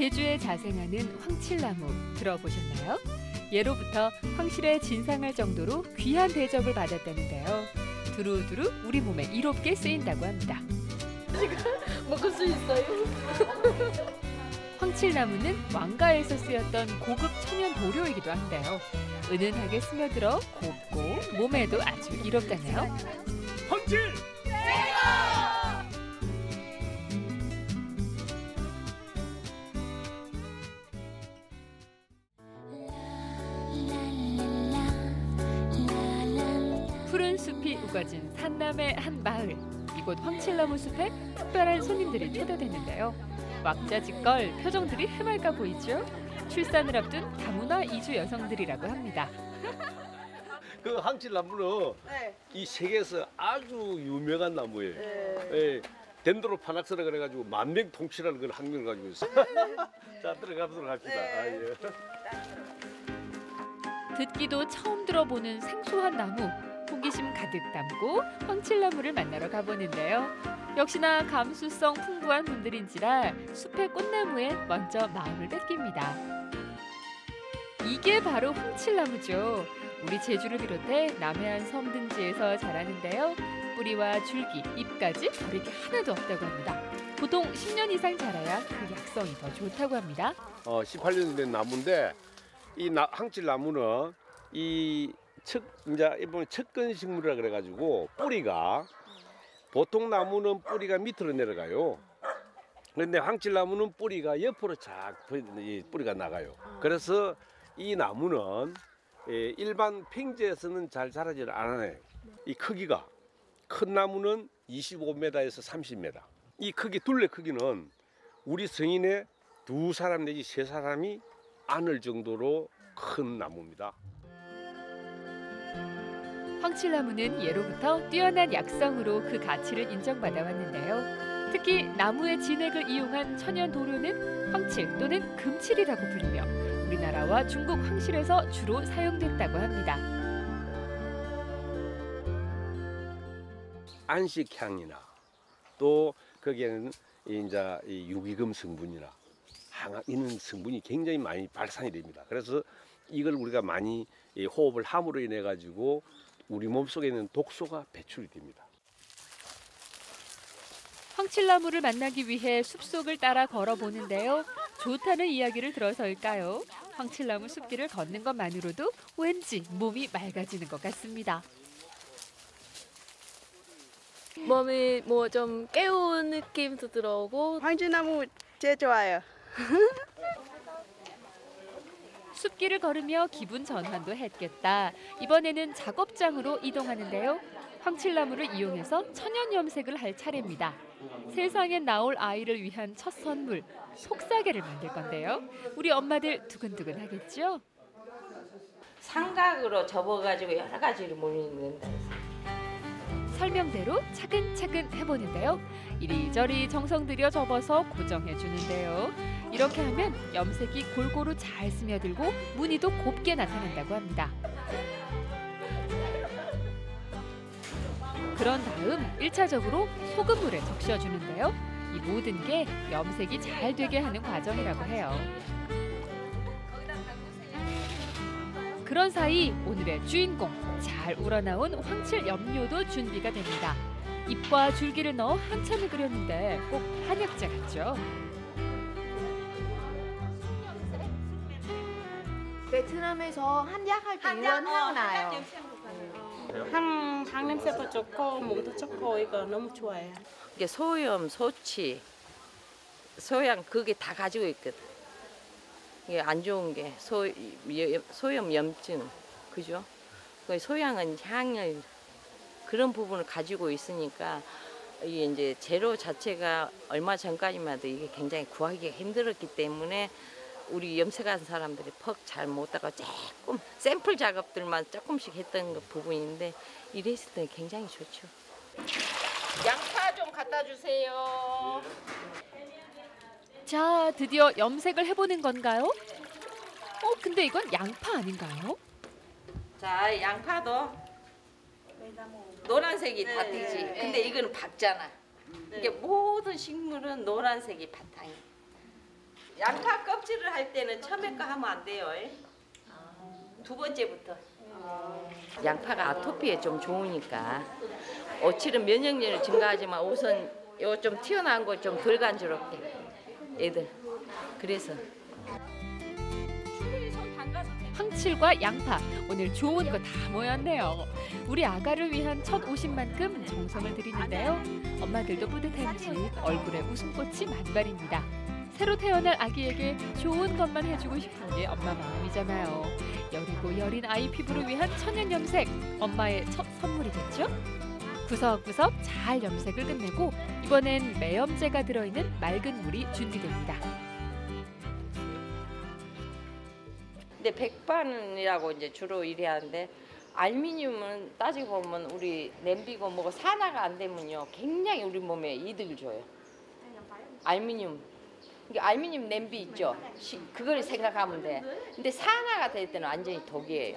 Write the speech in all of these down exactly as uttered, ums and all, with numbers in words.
제주에 자생하는 황칠나무 들어보셨나요? 예로부터 황실에 진상할 정도로 귀한 대접을 받았다는데요. 두루두루 우리 몸에 이롭게 쓰인다고 합니다. 지금 먹을 수 있어요? 황칠나무는 왕가에서 쓰였던 고급 천연 도료이기도 한데요. 은은하게 스며들어 곱고 몸에도 아주 이롭다네요. 황칠! 푸른 숲이 우거진 산남의 한 마을. 이곳 황칠나무 숲에 특별한 손님들이 초대됐는데요. 왁자지껄 표정들이 해맑아 보이죠? 출산을 앞둔 다문화 이주 여성들이라고 합니다. 그 황칠나무는 네. 이 세계에서 아주 유명한 나무예요. 네. 네. 덴드로파낙스라 그래가지고 만병통치라는 걸 학명을 가지고 있어요. 자, 들어가보도록 합시다. 네. 아, 예. 듣기도 처음 들어보는 생소한 나무. 호기심 가득 담고 황칠나무를 만나러 가보는데요. 역시나 감수성 풍부한 분들인지라 숲의 꽃나무에 먼저 마음을 뺏깁니다. 이게 바로 황칠나무죠. 우리 제주를 비롯해 남해안 섬 등지에서 자라는데요. 뿌리와 줄기, 잎까지 버릴 게 하나도 없다고 합니다. 보통 십 년 이상 자라야 그 약성이 더 좋다고 합니다. 어, 십팔 년 된 나무인데 이 나, 황칠나무는 이 척, 이제 이번 척근식물이라 그래가지고 뿌리가 보통 나무는 뿌리가 밑으로 내려가요. 그런데 황칠나무는 뿌리가 옆으로 쫙 뿌리가 나가요. 그래서 이 나무는 일반 평지에서는 잘 자라지 않아요. 이 크기가 큰 나무는 이십오 미터에서 삼십 미터. 이 크기 둘레 크기는 우리 성인의 두 사람 내지 세 사람이 안을 정도로 큰 나무입니다. 황칠나무는 예로부터 뛰어난 약성으로 그 가치를 인정받아 왔는데요. 특히 나무의 진액을 이용한 천연 도료는 황칠 또는 금칠이라고 불리며 우리나라와 중국 황실에서 주로 사용됐다고 합니다. 안식향이나 또 거기에는 이제 유기금 성분이나 항암 이런 성분이 굉장히 많이 발산이 됩니다. 그래서 이걸 우리가 많이 호흡을 함으로 인해 가지고 우리 몸속에 있는 독소가 배출이 됩니다. 황칠나무를 만나기 위해 숲속을 따라 걸어보는데요. 좋다는 이야기를 들어서일까요? 황칠나무 숲길을 걷는 것만으로도 왠지 몸이 맑아지는 것 같습니다. 몸이 뭐 좀 깨운 느낌도 들어오고. 황칠나무 제일 좋아요. 숲길을 걸으며 기분 전환도 했겠다. 이번에는 작업장으로 이동하는데요. 황칠나무를 이용해서 천연 염색을 할 차례입니다. 세상에 나올 아이를 위한 첫 선물, 속사계를 만들 건데요. 우리 엄마들 두근두근 하겠죠? 삼각으로 접어가지고 여러 가지를 모르는데 설명대로 차근차근 해보는데요. 이리저리 정성 들여 접어서 고정해 주는데요. 이렇게 하면 염색이 골고루 잘 스며들고 무늬도 곱게 나타난다고 합니다. 그런 다음 일 차적으로 소금물에 적셔주는데요. 이 모든 게 염색이 잘 되게 하는 과정이라고 해요. 그런 사이 오늘의 주인공, 잘 우러나온 황칠 염료도 준비가 됩니다. 잎과 줄기를 넣어 한참을 끓였는데 꼭 한약재 같죠? 베트남에서 한약할 때 이런 향 나요. 향, 향 냄새도 좋고 몸도 좋고 이거 너무 좋아요. 이게 소염, 소치, 소양 그게 다 가지고 있거든. 이게 안 좋은 게 소, 소염, 염증, 그죠? 소양은 향을 그런 부분을 가지고 있으니까 이게 이제 재료 자체가 얼마 전까지만 해도 이게 굉장히 구하기가 힘들었기 때문에 우리 염색한 사람들이 퍽 잘 못하고 조금 샘플 작업들만 조금씩 했던 부분인데 이랬을 때 굉장히 좋죠. 양파 좀 갖다 주세요. 자, 드디어 염색을 해보는 건가요? 어, 근데 이건 양파 아닌가요? 자, 양파도 노란색이 다 띄지. 근데 이거는 밝잖아. 이게 모든 식물은 노란색이 바탕이. 양파 껍질을 할 때는 처음에 거 하면 안 돼요. 두 번째부터. 양파가 아토피에 좀 좋으니까 오칠은 면역력을 증가하지만 우선 요 좀 튀어나온 거 좀 덜 간지럽게 애들. 그래서 황칠과 양파 오늘 좋은 거 다 모였네요. 우리 아가를 위한 첫 옷인 만큼 정성을 들이는데요. 엄마들도 뿌듯한지 얼굴에 웃음꽃이 만발입니다. 새로 태어날 아기에게 좋은 것만 해주고 싶은 게 엄마 마음이잖아요. 여리고 여린 아이 피부를 위한 천연 염색, 엄마의 첫 선물이겠죠? 구석구석 잘 염색을 끝내고 이번엔 매염제가 들어있는 맑은 물이 준비됩니다. 근데 백반이라고 이제 주로 일하는데 알미늄은 따지고 보면 우리 냄비고 뭐고 산화가 안 되면요 굉장히 우리 몸에 이득을 줘요. 알미늄. 이게 알미늄 냄비 있죠. 시, 그걸 생각하면 돼. 근데 산화가 될 때는 완전히 독이에요.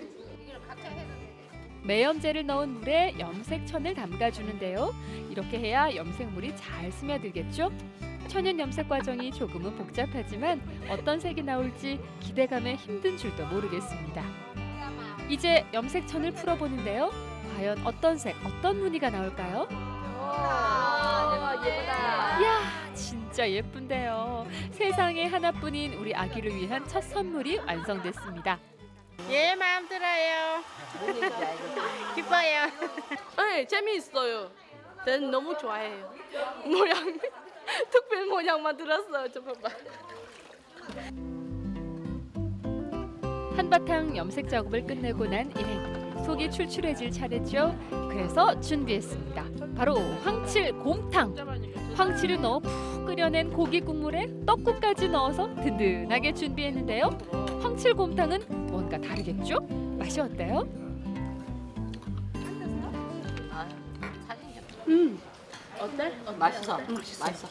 매염제를 넣은 물에 염색천을 담가주는데요. 이렇게 해야 염색물이 잘 스며들겠죠? 천연 염색 과정이 조금은 복잡하지만 어떤 색이 나올지 기대감에 힘든 줄도 모르겠습니다. 이제 염색천을 풀어보는데요. 과연 어떤 색, 어떤 무늬가 나올까요? 이야, 진짜 예쁜데요. 세상에 하나뿐인 우리 아기를 위한 첫 선물이 완성됐습니다. 예, 마음 들어요. 기뻐요. 네, 재미있어요. 저는 너무 좋아해요. 모양, 특별 모양만 들었어요. 저 봐봐. 한바탕 염색 작업을 끝내고 난 일행. 속이 출출해질 차례죠. 그래서 준비했습니다. 바로 황칠 곰탕. 황칠을 넣어 푹 끓여낸 고기 국물에 떡국까지 넣어서 든든하게 준비했는데요. 황칠 곰탕은 뭔가 다르겠죠? 맛이 어때요? 음, 어때? 맛있어. 맛있어.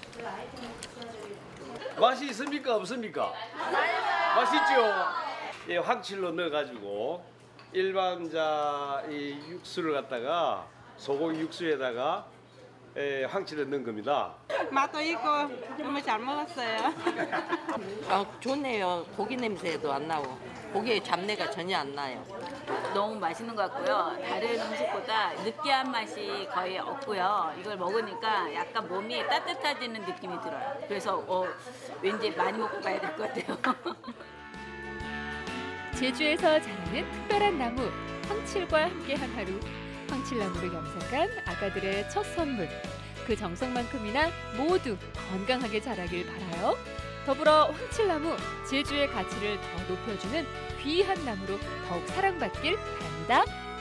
맛이 있습니까 없습니까? 맛있죠. 예, 황칠로 넣어가지고 일반 자 이 육수를 갖다가 소고기 육수에다가 예, 황칠을 넣은 겁니다. 맛도 있고 정말 잘 먹었어요. 아, 좋네요. 고기 냄새도 안 나고 고기의 잡내가 전혀 안 나요. 너무 맛있는 것 같고요. 다른 음식보다 느끼한 맛이 거의 없고요. 이걸 먹으니까 약간 몸이 따뜻해지는 느낌이 들어요. 그래서 어, 왠지 많이 먹고 가야 될 것 같아요. 제주에서 자라는 특별한 나무 황칠과 함께한 하루. 황칠나무를 염색한 아가들의 첫 선물. 그 정성만큼이나 모두 건강하게 자라길 바라요. 더불어 황칠나무, 제주의 가치를 더 높여주는 귀한 나무로 더욱 사랑받길 바랍니다.